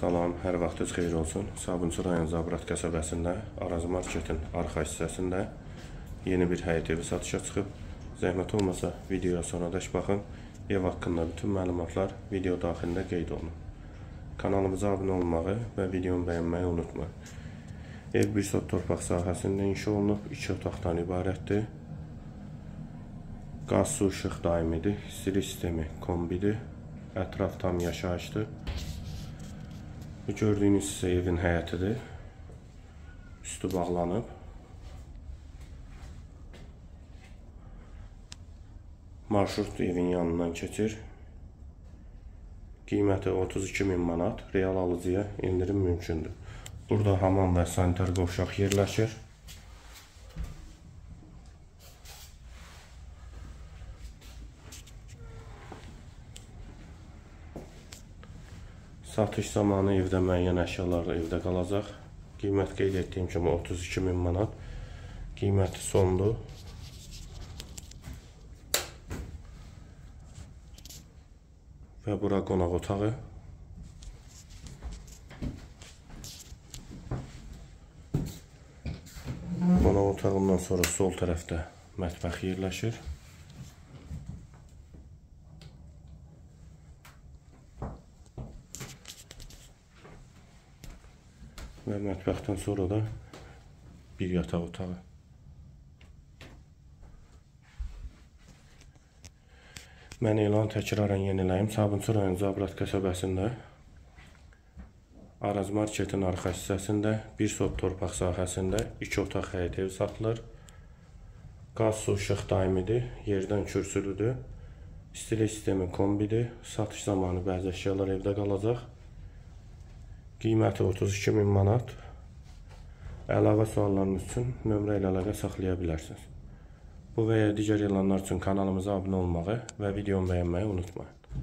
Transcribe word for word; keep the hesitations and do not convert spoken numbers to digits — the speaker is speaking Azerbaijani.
Salam, hər vaxtınız xeyir olsun. Sabunçu rayon Zabrat qəsəbəsində Araz Marketin arxa hissəsində yeni bir həyət evi satışa çıxıb. Zəhmət olmasa videoya sonradək baxın. Ev haqqında bütün məlumatlar video daxilində qeyd olunur. Kanalımıza abunə olmağı və videonu bəyənməyi unutmayın. Ev bir sot torpaq sahəsində inşa olunub, iki otaqdan ibarətdir. Qaz, su, işıq daimidir, istilik sistemi kombidir, ətraf tam yaşayışdır. Bu gördüyünüz isə evin həyətidir. Üstü bağlanıb. Marşrut evin yanından keçir. Qiyməti otuz iki min manat. Real alıcıya indirim mümkündür. Burada hamam və sanitar qovşaq yerləşir. Satış zamanı evdə müəyyən əşyalar evdə qalacaq. Qiymət qeyd etdiyim kimi otuz iki min manat. Qiyməti sondur. Və bura qonaq otağı. Qonaq otağından sonra sol tərəfdə mətbəx yerləşir. Və mətbəxdən sonra da bir yataq otağı. Mən elan təkrarən yeniləyim. Sabunçu rayon Zabrat qəsəbəsində Araz Marketin arxa hissəsində bir sot torpaq sahəsində iki otaq həyət ev satılır. Qaz, su, işıq daimidir, yerdən kürsülüdür. İstilik sistemi kombidir. Satış zamanı bəzi əşyalar evdə qalacaq. Qiyməti otuz iki min manat. Əlavə suallarınız üçün nömrə ilə əlaqə saxlaya bilərsiniz. Bu və ya digər elanlar üçün kanalımıza abunə olmağı və videonu bəyənməyi unutmayın.